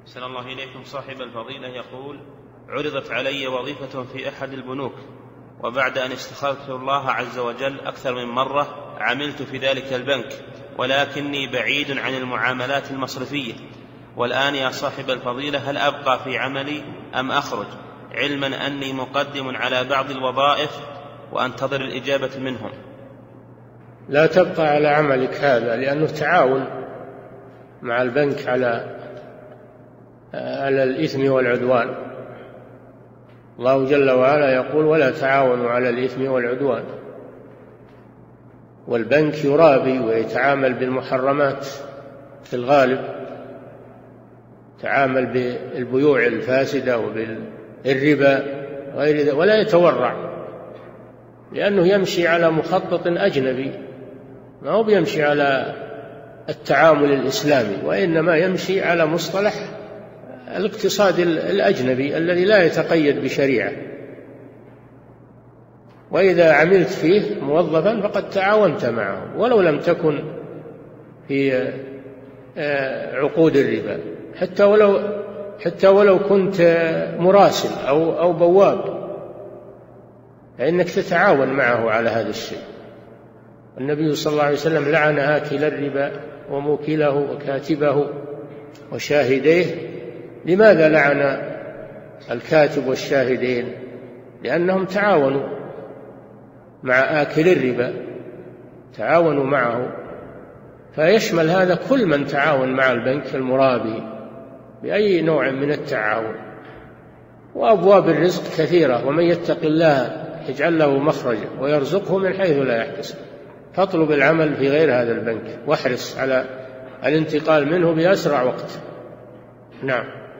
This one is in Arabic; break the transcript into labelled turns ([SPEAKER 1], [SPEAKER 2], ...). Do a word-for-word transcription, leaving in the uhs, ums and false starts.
[SPEAKER 1] أحسن الله إليكم. صاحب الفضيلة يقول: عرضت علي وظيفة في أحد البنوك، وبعد أن استخرت الله عز وجل أكثر من مرة عملت في ذلك البنك، ولكني بعيد عن المعاملات المصرفية. والآن يا صاحب الفضيلة هل أبقى في عملي أم أخرج، علما أني مقدم على بعض الوظائف وأنتظر الإجابة منهم؟
[SPEAKER 2] لا تبقى على عملك هذا، لأنه تعاون مع البنك على على الإثم والعدوان. الله جل وعلا يقول: ولا تعاونوا على الإثم والعدوان. والبنك يرابي ويتعامل بالمحرمات في الغالب، تعامل بالبيوع الفاسدة وبالربا غير ذلك، ولا يتورع، لأنه يمشي على مخطط أجنبي، ما هو بيمشي على التعامل الإسلامي، وإنما يمشي على مصطلح الاقتصاد الأجنبي الذي لا يتقيد بشريعة. وإذا عملت فيه موظفا فقد تعاونت معه ولو لم تكن في عقود الربا، حتى ولو حتى ولو كنت مراسل أو أو بواب، فإنك تتعاون معه على هذا الشيء. النبي صلى الله عليه وسلم لعن آكل الربا وموكله وكاتبه وشاهديه. لماذا لعن الكاتب والشاهدين؟ لأنهم تعاونوا مع آكل الربا، تعاونوا معه. فيشمل هذا كل من تعاون مع البنك المرابي بأي نوع من التعاون. وأبواب الرزق كثيرة، ومن يتق الله يجعل له مخرجا ويرزقه من حيث لا يحتسب. فاطلب العمل في غير هذا البنك، واحرص على الانتقال منه بأسرع وقت. نعم.